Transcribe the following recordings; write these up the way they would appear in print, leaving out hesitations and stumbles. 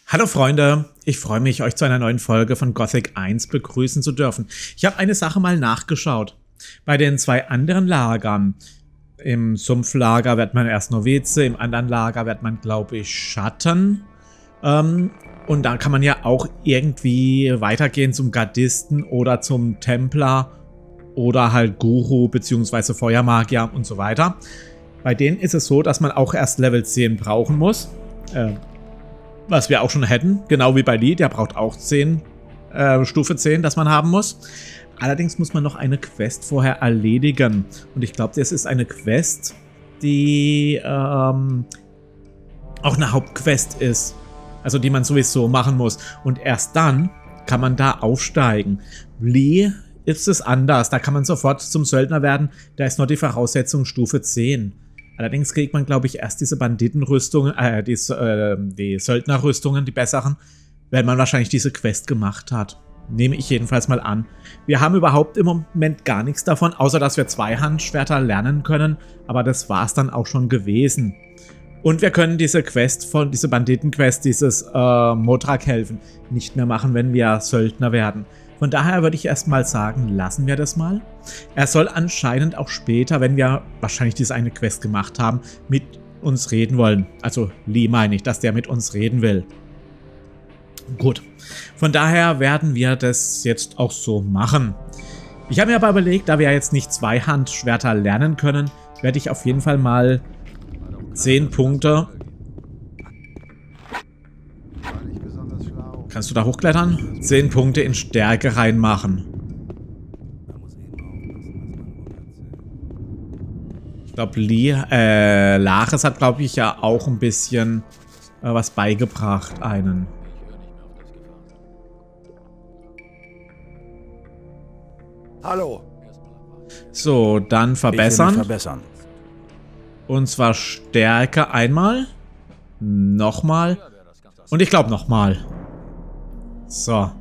Hallo Freunde, ich freue mich, euch zu einer neuen Folge von Gothic 1 begrüßen zu dürfen. Ich habe eine Sache mal nachgeschaut. Bei den zwei anderen Lagern, im Sumpflager wird man erst Novize, im anderen Lager wird man, glaube ich, Schatten. Und da kann man ja auch irgendwie weitergehen zum Gardisten oder zum Templer oder halt Guru bzw. Feuermagier und so weiter. Bei denen ist es so, dass man auch erst Level 10 brauchen muss. Was wir auch schon hätten, genau wie bei Lee, der braucht auch Stufe 10, das man haben muss. Allerdings muss man noch eine Quest vorher erledigen. Und ich glaube, das ist eine Quest, die auch eine Hauptquest ist. Also die man sowieso machen muss. Und erst dann kann man da aufsteigen. Lee ist es anders. Da kann man sofort zum Söldner werden. Da ist nur die Voraussetzung Stufe 10. Allerdings kriegt man, glaube ich, erst diese Banditenrüstungen, die Söldnerrüstungen, die besseren, wenn man wahrscheinlich diese Quest gemacht hat. Nehme ich jedenfalls mal an. Wir haben überhaupt im Moment gar nichts davon, außer dass wir Zweihandschwerter lernen können, aber das war es dann auch schon gewesen. Und wir können diese Banditenquest, dieses Modrak helfen, nicht mehr machen, wenn wir Söldner werden. Von daher würde ich erstmal sagen, lassen wir das mal. Er soll anscheinend auch später, wenn wir wahrscheinlich diese eine Quest gemacht haben, mit uns reden wollen. Also Lee meine ich, dass der mit uns reden will. Gut. Von daher werden wir das jetzt auch so machen. Ich habe mir aber überlegt, da wir jetzt nicht Zweihandschwerter lernen können, werde ich auf jeden Fall mal 10 Punkte. Kannst du da hochklettern? 10 Punkte in Stärke reinmachen. Ich glaube, Lares hat, glaube ich, ja auch ein bisschen was beigebracht, einen. Hallo. So, dann verbessern. Ich will mich verbessern. Und zwar Stärke einmal. Nochmal. Und ich glaube nochmal. So.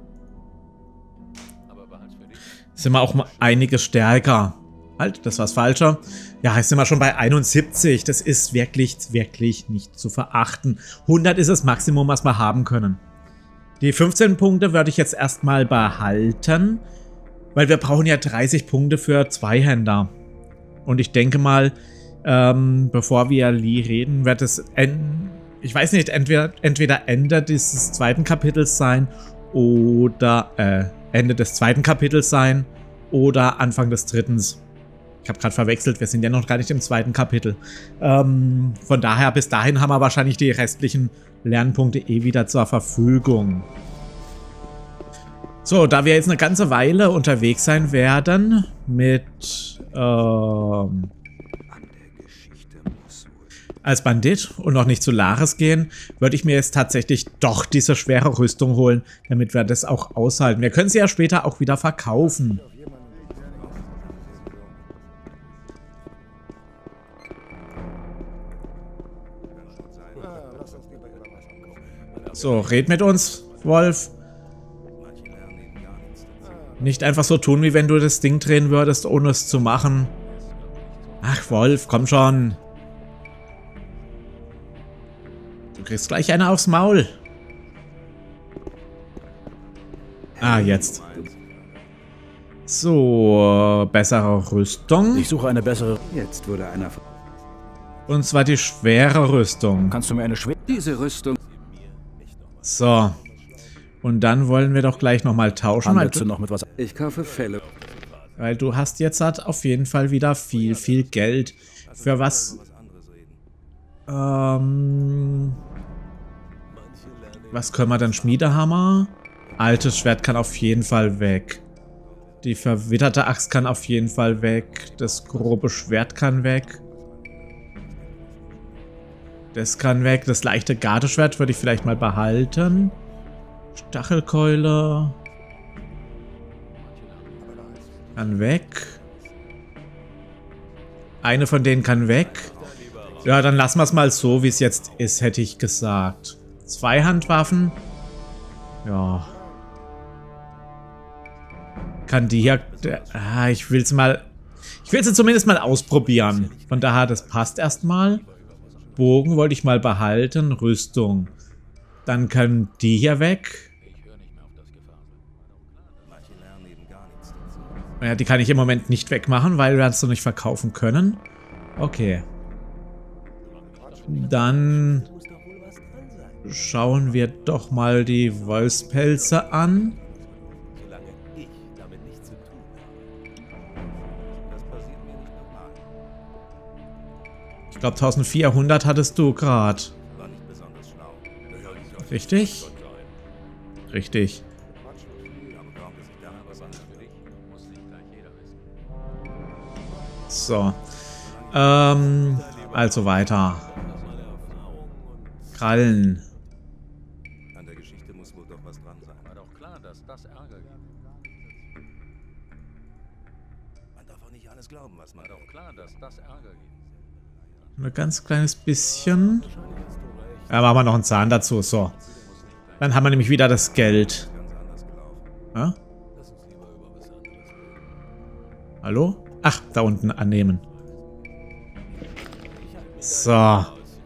Sind wir auch mal einiges stärker. Halt, das war's falscher. Ja, jetzt sind wir schon bei 71. Das ist wirklich, wirklich nicht zu verachten. 100 ist das Maximum, was wir haben können. Die 15 Punkte würde ich jetzt erstmal behalten. Weil wir brauchen ja 30 Punkte für Zweihänder. Und ich denke mal, bevor wir Lee reden, wird es ich weiß nicht, entweder Ende dieses zweiten Kapitels sein oder Ende des zweiten Kapitels sein oder Anfang des dritten. Ich habe gerade verwechselt, wir sind ja noch gar nicht im zweiten Kapitel. Von daher, bis dahin haben wir wahrscheinlich die restlichen Lernpunkte wieder zur Verfügung. So, da wir jetzt eine ganze Weile unterwegs sein werden mit als Bandit und noch nicht zu Lares gehen, würde ich mir jetzt tatsächlich doch diese schwere Rüstung holen, damit wir das auch aushalten. Wir können sie ja später auch wieder verkaufen. So, red mit uns, Wolf. Nicht einfach so tun, wie wenn du das Ding drehen würdest, ohne es zu machen. Ach, Wolf, komm schon. Du kriegst gleich eine aufs Maul. Ah, jetzt. So, bessere Rüstung. Ich suche eine bessere. Jetzt wurde einer. Und zwar die schwere Rüstung. Kannst du mir eine schwere? Diese Rüstung. So. Und dann wollen wir doch gleich nochmal tauschen. Handelst du noch mit was? Ich kaufe Felle. Weil du hast jetzt halt auf jeden Fall wieder viel Geld. Für was? Was können wir denn? Schmiedehammer? Altes Schwert kann auf jeden Fall weg. Die verwitterte Axt kann auf jeden Fall weg. Das grobe Schwert kann weg. Das kann weg. Das leichte Gardeschwert würde ich vielleicht mal behalten. Stachelkeule. Kann weg. Eine von denen kann weg. Ja, dann lassen wir es mal so, wie es jetzt ist, hätte ich gesagt. Zweihandwaffen. Ja. Kann die hier... ich will sie zumindest mal ausprobieren. Von daher, das passt erstmal. Bogen wollte ich mal behalten. Rüstung. Dann können die hier weg. Ja, die kann ich im Moment nicht wegmachen, weil wir das noch nicht verkaufen können. Okay. Dann schauen wir doch mal die Wolfspelze an. Ich glaube 1400 hattest du gerade. Richtig? Richtig. So. Also weiter. Krallen. An der Geschichte muss wohl doch was dran sein. War doch klar, dass das Ärger gibt. Man darf auch nicht alles glauben, was man. War doch klar, dass das Ärger gibt. Ein ganz kleines bisschen. Ja, machen wir noch einen Zahn dazu. So. Dann haben wir nämlich wieder das Geld. Ja? Hallo? Ach, da unten annehmen. So.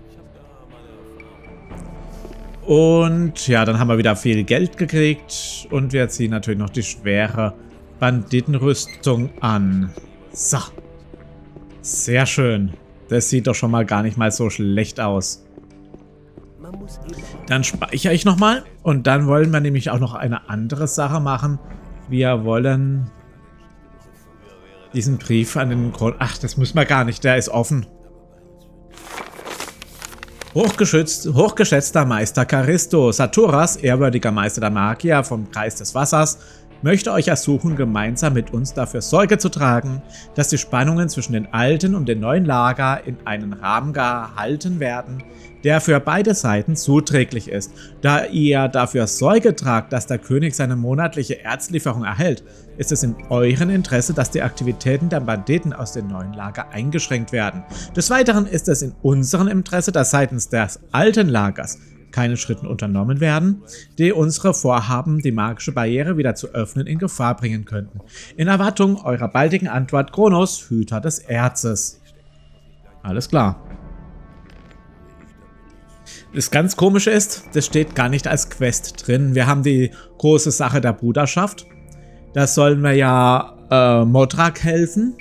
Und ja, dann haben wir wieder viel Geld gekriegt. Und wir ziehen natürlich noch die schwere Banditenrüstung an. So. Sehr schön. Das sieht doch schon mal gar nicht mal so schlecht aus. Dann speichere ich nochmal. Und dann wollen wir nämlich auch noch eine andere Sache machen. Wir wollen diesen Brief an den Grund... Ach, das müssen wir gar nicht. Der ist offen. Hochgeschätzter Meister Karisto, Saturas, ehrwürdiger Meister der Magier vom Kreis des Wassers, möchte euch ersuchen, gemeinsam mit uns dafür Sorge zu tragen, dass die Spannungen zwischen den alten und den neuen Lager in einen Rahmen gehalten werden, der für beide Seiten zuträglich ist. Da ihr dafür Sorge tragt, dass der König seine monatliche Erzlieferung erhält, ist es in eurem Interesse, dass die Aktivitäten der Banditen aus dem neuen Lager eingeschränkt werden. Des Weiteren ist es in unserem Interesse, dass seitens des alten Lagers keine Schritte unternommen werden, die unsere Vorhaben, die magische Barriere wieder zu öffnen, in Gefahr bringen könnten. In Erwartung eurer baldigen Antwort, Kronos, Hüter des Erzes. Alles klar. Das ganz Komische ist, das steht gar nicht als Quest drin. Wir haben die große Sache der Bruderschaft. Da sollen wir ja Modrak helfen.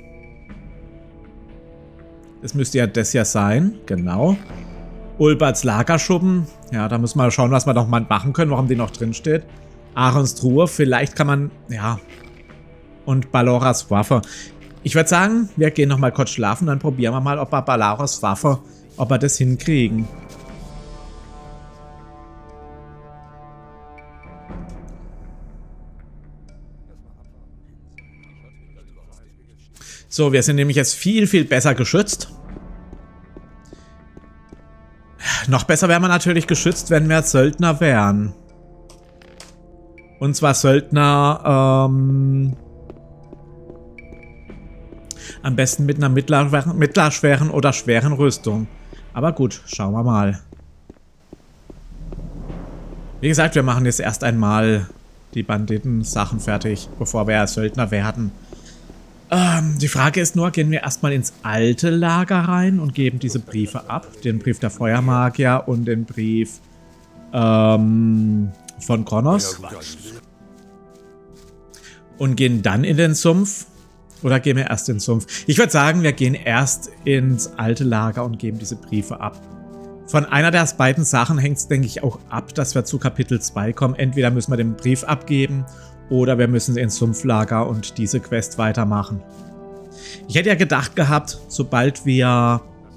Das müsste ja das ja sein, genau. Ulberts Lagerschuppen. Ja, da müssen wir schauen, was wir noch mal machen können, warum die noch drin steht. Aarons Truhe, vielleicht kann man, ja. Und Baloras Waffe. Ich würde sagen, wir gehen noch mal kurz schlafen, dann probieren wir mal, ob wir Baloras Waffe, ob wir das hinkriegen. So, wir sind nämlich jetzt viel, viel besser geschützt. Noch besser wären wir natürlich geschützt, wenn wir Söldner wären. Und zwar Söldner, am besten mit einer mittelschweren oder schweren Rüstung. Aber gut, schauen wir mal. Wie gesagt, wir machen jetzt erst einmal die Banditen-Sachen fertig, bevor wir Söldner werden. Die Frage ist nur, gehen wir erstmal ins alte Lager rein und geben diese Briefe ab. Den Brief der Feuermagier und den Brief von Kronos. Und gehen dann in den Sumpf. Oder gehen wir erst in den Sumpf? Ich würde sagen, wir gehen erst ins alte Lager und geben diese Briefe ab. Von einer der beiden Sachen hängt es, denke ich, auch ab, dass wir zu Kapitel 2 kommen. Entweder müssen wir den Brief abgeben oder wir müssen ins Sumpflager und diese Quest weitermachen. Ich hätte ja gedacht gehabt, sobald wir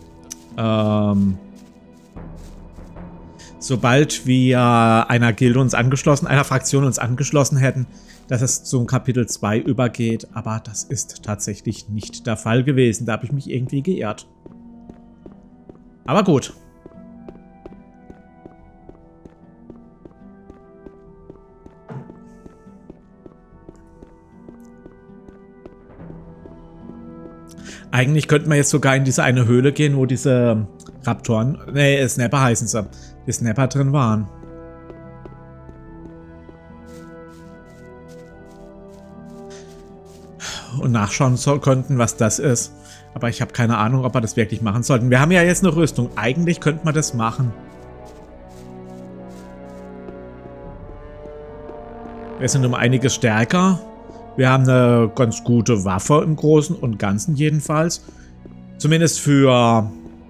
einer Gilde uns angeschlossen, einer Fraktion uns angeschlossen hätten, dass es zum Kapitel 2 übergeht. Aber das ist tatsächlich nicht der Fall gewesen. Da habe ich mich irgendwie geirrt. Aber gut. Eigentlich könnten wir jetzt sogar in diese eine Höhle gehen, wo diese Raptoren, Snapper heißen sie, die Snapper drin waren. Und nachschauen konnten, was das ist. Aber ich habe keine Ahnung, ob wir das wirklich machen sollten. Wir haben ja jetzt eine Rüstung. Eigentlich könnte man das machen. Wir sind um einiges stärker. Wir haben eine ganz gute Waffe im Großen und Ganzen jedenfalls. Zumindest für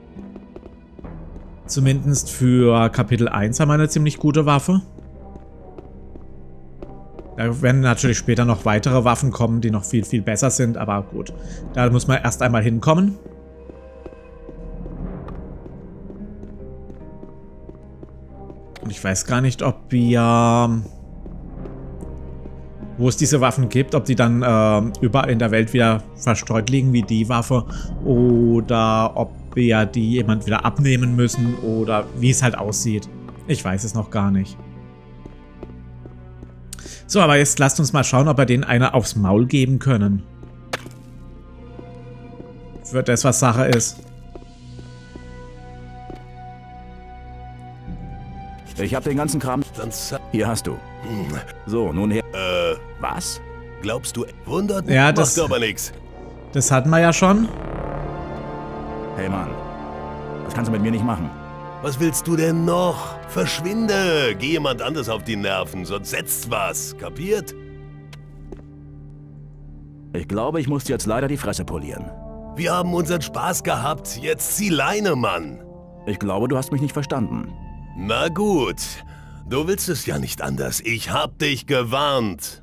Kapitel 1 haben wir eine ziemlich gute Waffe. Da werden natürlich später noch weitere Waffen kommen, die noch viel, viel besser sind. Aber gut, da muss man erst einmal hinkommen. Und ich weiß gar nicht, ob wir... wo es diese Waffen gibt, ob die dann überall in der Welt wieder verstreut liegen wie die Waffe. Oder ob wir die jemand wieder abnehmen müssen. Oder wie es halt aussieht. Ich weiß es noch gar nicht. So, aber jetzt lasst uns mal schauen, ob wir denen eine aufs Maul geben können. Für das, was Sache ist. Ich hab den ganzen Kram. Hier hast du. So, nun her. Was? Glaubst du, wundert? Ja, das macht aber nichts. Das hatten wir ja schon. Hey Mann, das kannst du mit mir nicht machen. Was willst du denn noch? Verschwinde! Geh jemand anders auf die Nerven, sonst setzt was. Kapiert? Ich glaube, ich muss dir jetzt leider die Fresse polieren. Wir haben unseren Spaß gehabt, jetzt zieh Leine, Mann. Ich glaube, du hast mich nicht verstanden. Na gut, du willst es ja nicht anders. Ich hab dich gewarnt.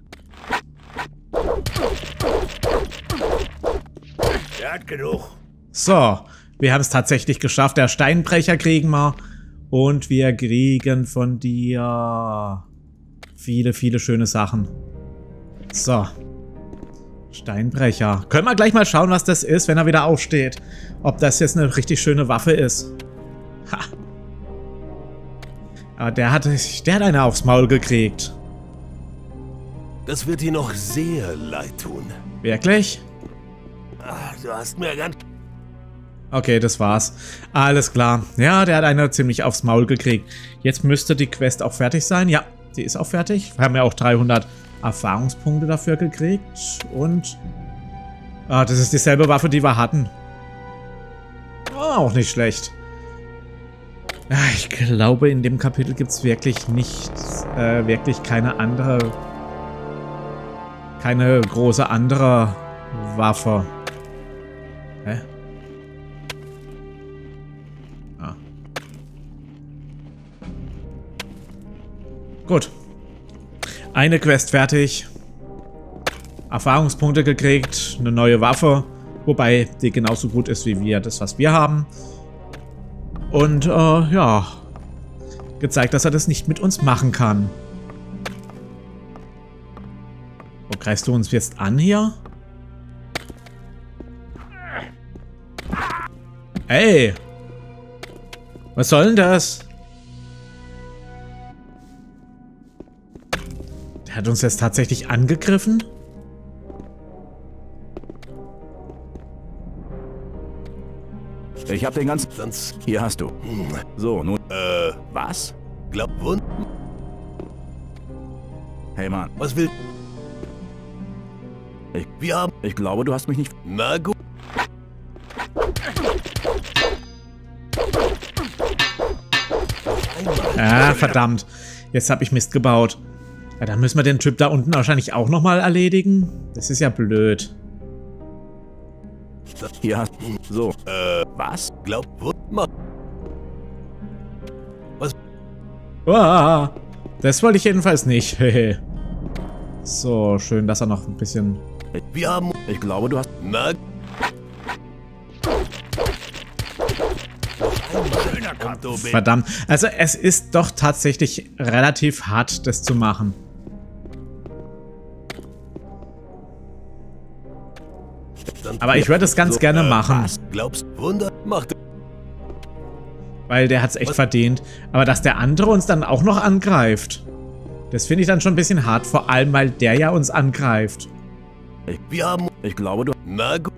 Er hat genug. So, wir haben es tatsächlich geschafft. Der Steinbrecher kriegen wir. Und wir kriegen von dir viele, viele schöne Sachen. So. Steinbrecher. Können wir gleich mal schauen, was das ist, wenn er wieder aufsteht. Ob das jetzt eine richtig schöne Waffe ist. Ha. Aber der hat eine aufs Maul gekriegt. Das wird dir noch sehr leid tun. Wirklich? Ach, du hast mir ganz... Okay, das war's. Alles klar. Ja, der hat eine ziemlich aufs Maul gekriegt. Jetzt müsste die Quest auch fertig sein. Ja, die ist auch fertig. Wir haben ja auch 300 Erfahrungspunkte dafür gekriegt. Und... das ist dieselbe Waffe, die wir hatten. Auch nicht schlecht. Ich glaube, in dem Kapitel gibt es wirklich nichts, wirklich keine große andere Waffe. Hä? Ah. Gut. Eine Quest fertig. Erfahrungspunkte gekriegt, eine neue Waffe, wobei die genauso gut ist wie das, was wir haben. Und, ja, gezeigt, dass er das nicht mit uns machen kann. Wo greifst du uns jetzt an hier? Ey! Was soll denn das? Der hat uns jetzt tatsächlich angegriffen? Ich hab den ganzen... Hier hast du. So, nun... Was? Wund... Hey Mann. Was will... Wir haben... Ich glaube, du hast mich nicht... Na gut. Ah, verdammt. Jetzt habe ich Mist gebaut. Ja, dann müssen wir den Typ da unten wahrscheinlich auch nochmal erledigen. Das ist ja blöd. Hier hast du. So. Was? Was? Das wollte ich jedenfalls nicht. So, schön, dass er noch ein bisschen... Wir haben... Ich glaube, du hast... Na... Verdammt. Also es ist doch tatsächlich relativ hart, das zu machen. Aber ich würde es ganz gerne machen. Glaubst Wunder macht... Weil der hat es echt verdient. Aber dass der andere uns dann auch noch angreift, das finde ich dann schon ein bisschen hart. Vor allem, weil der ja uns angreift. Wir haben... Ich glaube, du... Na gut.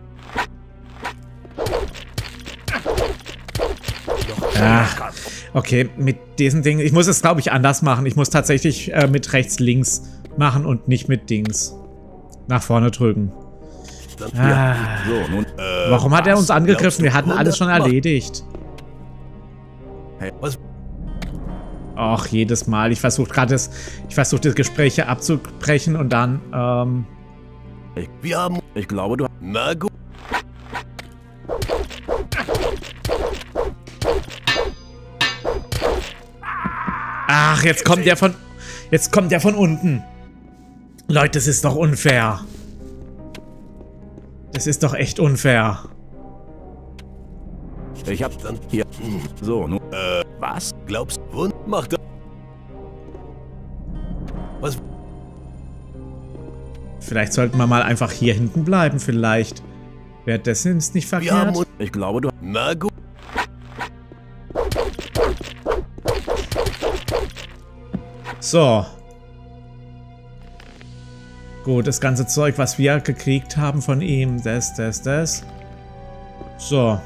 Ach, okay, mit diesen Dingen... Ich muss es, glaube ich, anders machen. Ich muss tatsächlich mit rechts-links machen und nicht mit Dings nach vorne drücken. Ah. So, nun... Warum hat er uns angegriffen? Wir hatten alles schon erledigt. Hey, was? Och, jedes Mal. Ich versuche gerade das Gespräch hier abzubrechen und dann, Wir haben... Ich glaube, du... Na gut. Ach, jetzt kommt der von unten. Leute, das ist doch unfair. Das ist doch echt unfair. Ich hab dann hier... So, nun... was? Glaubst du? Mach das. Was? Vielleicht sollten wir mal einfach hier hinten bleiben, vielleicht. Wäre das jetzt nicht Wir haben... verkehrt? Ich glaube, du... Na gut. So. Gut, das ganze Zeug, was wir gekriegt haben von ihm. Das. So.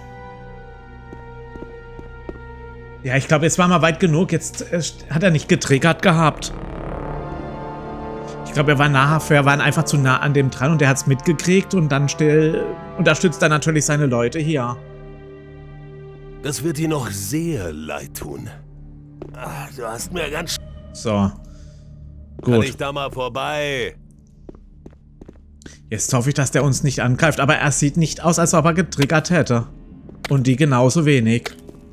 Ja, ich glaube, jetzt waren wir weit genug. Jetzt hat er nicht getriggert gehabt. Ich glaube, wir waren einfach zu nah an dem dran und der hat es mitgekriegt und dann still unterstützt er natürlich seine Leute hier. Das wird dir noch sehr leid tun. Ach, du hast mir ganz... So. Kann Gut. ich da mal vorbei? Jetzt hoffe ich, dass der uns nicht angreift, aber er sieht nicht aus, als ob er getriggert hätte. Und die genauso wenig.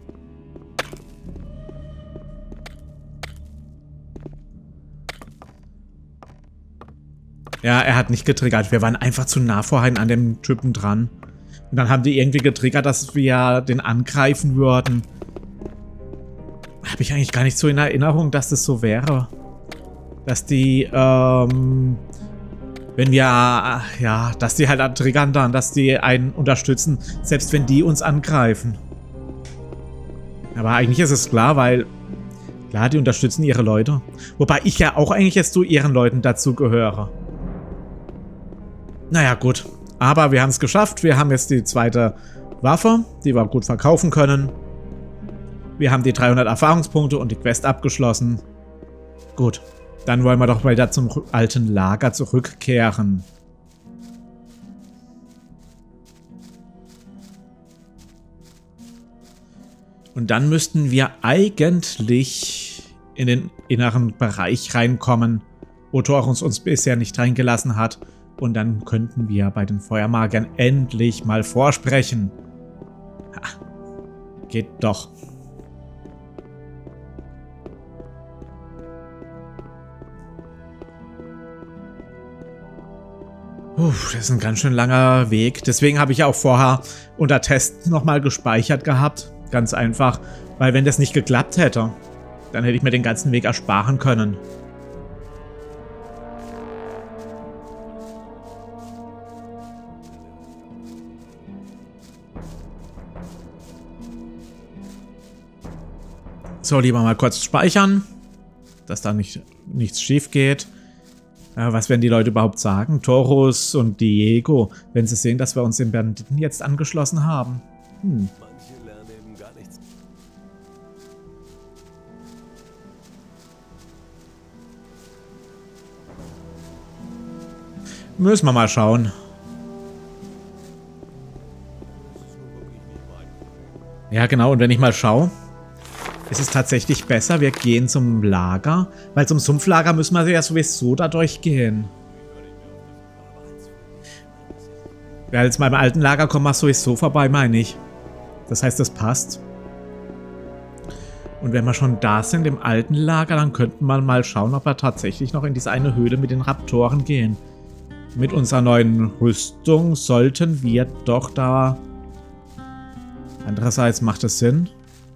Ja, er hat nicht getriggert. Wir waren einfach zu nah vorhin an dem Typen dran. Und dann haben die irgendwie getriggert, dass wir den angreifen würden. Habe ich eigentlich gar nicht so in Erinnerung, dass das so wäre. Dass die, wenn wir, ja, dass die halt triggern dann, dass die einen unterstützen, selbst wenn die uns angreifen. Aber eigentlich ist es klar, weil, klar, die unterstützen ihre Leute. Wobei ich ja auch eigentlich jetzt zu ihren Leuten dazu gehöre. Naja, gut. Aber wir haben es geschafft. Wir haben jetzt die zweite Waffe, die wir gut verkaufen können. Wir haben die 300 Erfahrungspunkte und die Quest abgeschlossen. Gut. Dann wollen wir doch wieder zum alten Lager zurückkehren. Und dann müssten wir eigentlich in den inneren Bereich reinkommen, wo Torus uns bisher nicht reingelassen hat. Und dann könnten wir bei den Feuermagiern endlich mal vorsprechen. Ha, geht doch. Das ist ein ganz schön langer Weg. Deswegen habe ich ja auch vorher unter Test nochmal gespeichert gehabt. Ganz einfach, weil wenn das nicht geklappt hätte, dann hätte ich mir den ganzen Weg ersparen können. So, lieber mal kurz speichern, dass da nichts schief geht. Was werden die Leute überhaupt sagen? Torus und Diego, wenn sie sehen, dass wir uns den Banditen jetzt angeschlossen haben. Manche lernen eben gar nichts. Müssen wir mal schauen. Ja, genau. Und wenn ich mal schaue, ist es tatsächlich besser, wir gehen zum Lager, weil zum Sumpflager müssen wir ja sowieso da durchgehen. Ja, jetzt mal beim alten Lager kommen wir sowieso vorbei, meine ich. Das heißt, das passt. Und wenn wir schon da sind im alten Lager, dann könnten wir mal schauen, ob wir tatsächlich noch in diese eine Höhle mit den Raptoren gehen. Mit unserer neuen Rüstung sollten wir doch da... Andererseits macht es Sinn.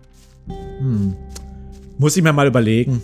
Muss ich mir mal überlegen.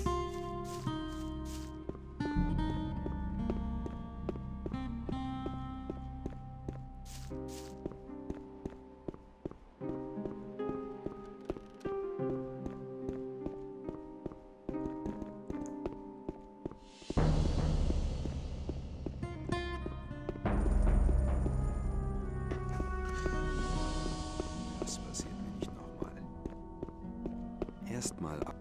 Das passiert mir nicht nochmal. Erstmal ab.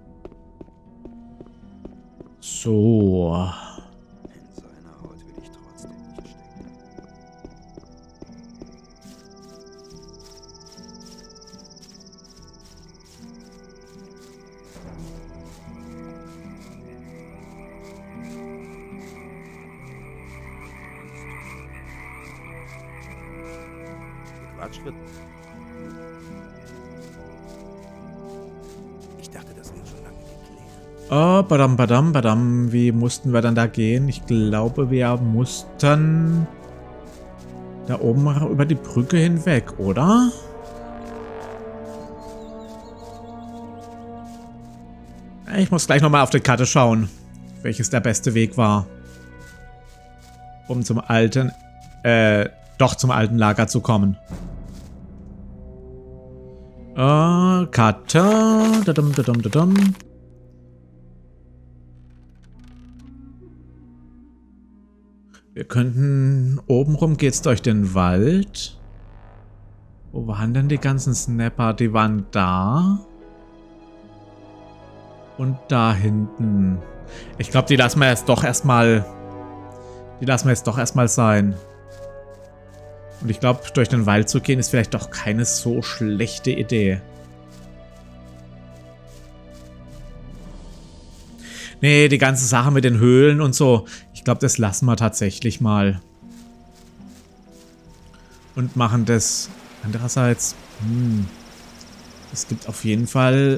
So. In seiner Haut will ich trotzdem nicht stecken. Fortschritt. Ich dachte, das wäre schon lange geklärt. Oh, badam, badam, badam. Wie mussten wir dann da gehen? Ich glaube, wir mussten da oben über die Brücke hinweg, oder? Ich muss gleich nochmal auf die Karte schauen, welches der beste Weg war, um zum alten, doch zum alten Lager zu kommen. Karte. Dadum, dadum, dadum. Wir könnten... Obenrum geht's durch den Wald. Wo waren denn die ganzen Snapper? Die waren da. Und da hinten. Ich glaube, die lassen wir jetzt doch erstmal... Die lassen wir jetzt doch erstmal sein. Und ich glaube, durch den Wald zu gehen ist vielleicht doch keine so schlechte Idee. Nee, die ganze Sache mit den Höhlen und so. Ich glaube, das lassen wir tatsächlich mal. Und machen das andererseits... Es gibt auf jeden Fall...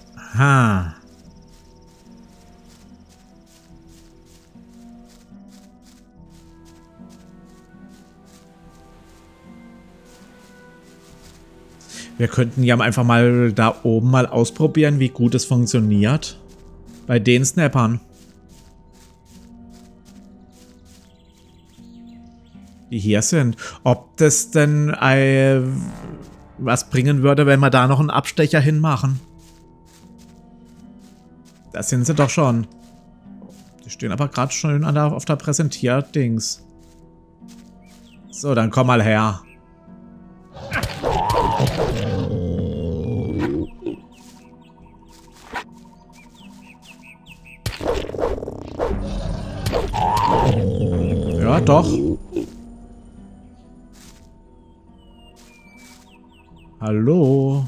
Wir könnten ja einfach mal da oben mal ausprobieren, wie gut es funktioniert. Bei den Snappern. Die hier sind. Ob das denn was bringen würde, wenn wir da noch einen Abstecher hinmachen. Da sind sie doch schon. Die stehen aber gerade schon auf der Präsentiert-Dings. So, dann komm mal her. Ja, doch. Hallo.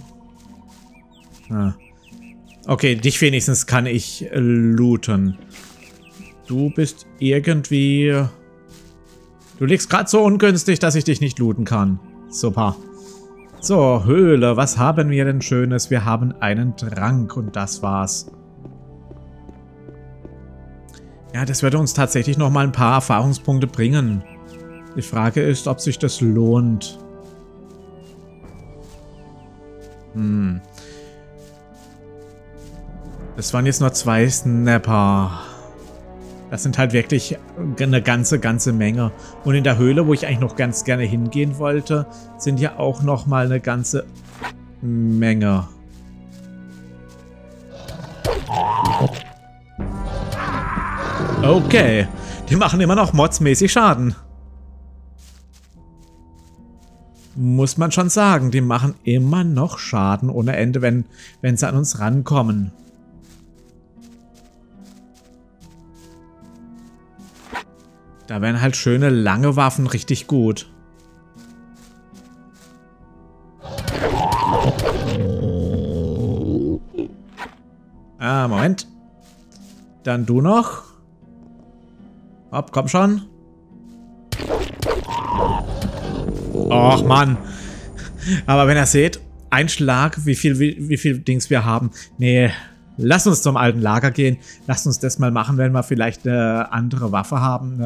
Okay, dich wenigstens kann ich looten. Du bist irgendwie... Du liegst gerade so ungünstig, dass ich dich nicht looten kann. Super. So, Höhle. Was haben wir denn Schönes? Wir haben einen Trank und das war's. Ja, das würde uns tatsächlich noch mal ein paar Erfahrungspunkte bringen. Die Frage ist, ob sich das lohnt. Das waren jetzt nur 2 Snapper. Das sind halt wirklich eine ganze Menge. Und in der Höhle, wo ich eigentlich noch ganz gerne hingehen wollte, sind ja auch noch mal eine ganze Menge. Okay, die machen immer noch modsmäßig Schaden. Muss man schon sagen, die machen immer noch Schaden ohne Ende, wenn sie an uns rankommen. Da wären halt schöne lange Waffen richtig gut. Moment. Dann du noch. Hopp, komm schon. Och, Mann. Aber wenn ihr seht, ein Schlag, wie viel Dings wir haben. Nee, lasst uns zum alten Lager gehen. Lasst uns das mal machen, wenn wir vielleicht eine andere Waffe haben.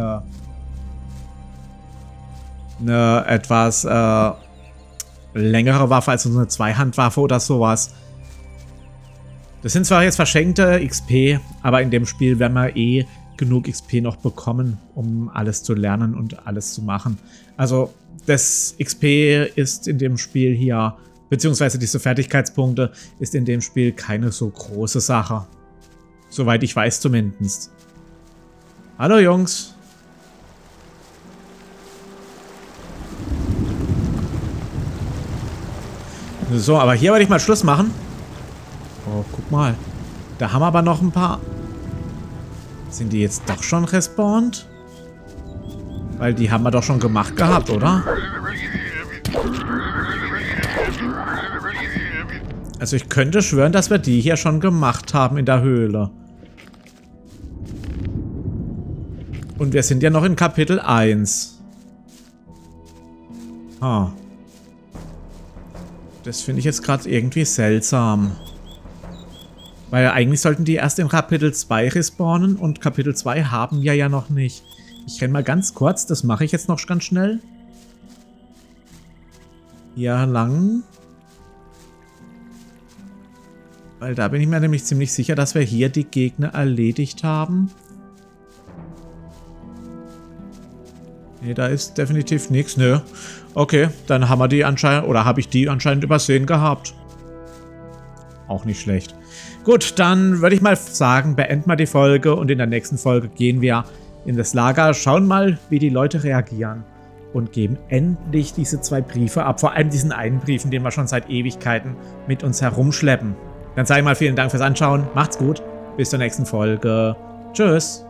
Eine etwas längere Waffe als so eine Zweihandwaffe oder sowas. Das sind zwar jetzt verschenkte XP, aber in dem Spiel werden wir eh genug XP noch bekommen, um alles zu lernen und alles zu machen. Also das XP ist in dem Spiel hier, beziehungsweise diese Fertigkeitspunkte, ist in dem Spiel keine so große Sache. Soweit ich weiß zumindest. Hallo Jungs. So, aber hier werde ich mal Schluss machen. Oh, guck mal. Da haben wir aber noch ein paar... Sind die jetzt doch schon respawned? Weil die haben wir doch schon gemacht gehabt, oder? Also ich könnte schwören, dass wir die hier schon gemacht haben in der Höhle. Und wir sind ja noch in Kapitel 1. Das finde ich jetzt gerade irgendwie seltsam. Weil eigentlich sollten die erst in Kapitel 2 respawnen und Kapitel 2 haben wir ja noch nicht. Ich renne mal ganz kurz, das mache ich jetzt noch ganz schnell. Hier lang. Weil da bin ich mir nämlich ziemlich sicher, dass wir hier die Gegner erledigt haben. Ne, da ist definitiv nichts. Nö. Okay, dann haben wir die anscheinend, oder habe ich die anscheinend übersehen gehabt. Auch nicht schlecht. Gut, dann würde ich mal sagen, beenden wir die Folge und in der nächsten Folge gehen wir in das Lager, schauen mal, wie die Leute reagieren und geben endlich diese 2 Briefe ab. Vor allem diesen einen Briefen, den wir schon seit Ewigkeiten mit uns herumschleppen. Dann sage ich mal vielen Dank fürs Anschauen, macht's gut, bis zur nächsten Folge. Tschüss.